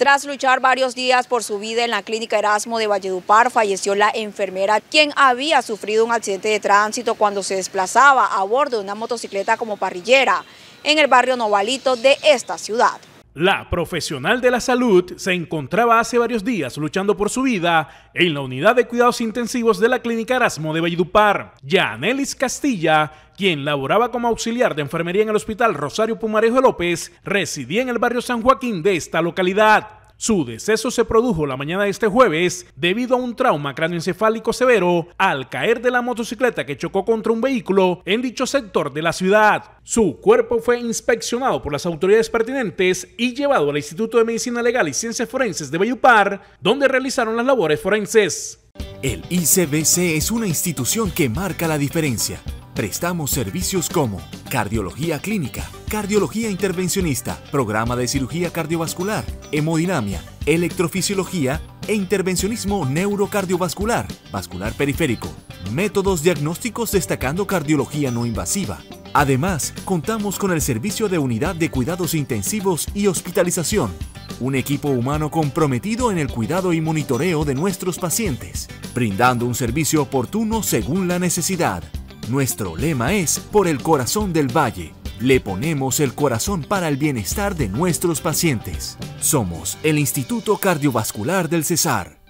Tras luchar varios días por su vida en la clínica Erasmo de Valledupar, falleció la enfermera, quien había sufrido un accidente de tránsito cuando se desplazaba a bordo de una motocicleta como parrillera en el barrio Novalito de esta ciudad. La profesional de la salud se encontraba hace varios días luchando por su vida en la unidad de cuidados intensivos de la clínica Erasmo de Valledupar. Yanelis Castilla, quien laboraba como auxiliar de enfermería en el hospital Rosario Pumarejo López, residía en el barrio San Joaquín de esta localidad. Su deceso se produjo la mañana de este jueves debido a un trauma cráneoencefálico severo al caer de la motocicleta que chocó contra un vehículo en dicho sector de la ciudad. Su cuerpo fue inspeccionado por las autoridades pertinentes y llevado al Instituto de Medicina Legal y Ciencias Forenses de Valledupar, donde realizaron las labores forenses. El ICBC es una institución que marca la diferencia. Prestamos servicios como cardiología clínica, cardiología intervencionista, programa de cirugía cardiovascular, hemodinamia, electrofisiología e intervencionismo neurocardiovascular, vascular periférico, métodos diagnósticos destacando cardiología no invasiva. Además, contamos con el servicio de unidad de cuidados intensivos y hospitalización, un equipo humano comprometido en el cuidado y monitoreo de nuestros pacientes, brindando un servicio oportuno según la necesidad. Nuestro lema es por el corazón del valle. Le ponemos el corazón para el bienestar de nuestros pacientes. Somos el Instituto Cardiovascular del Cesar.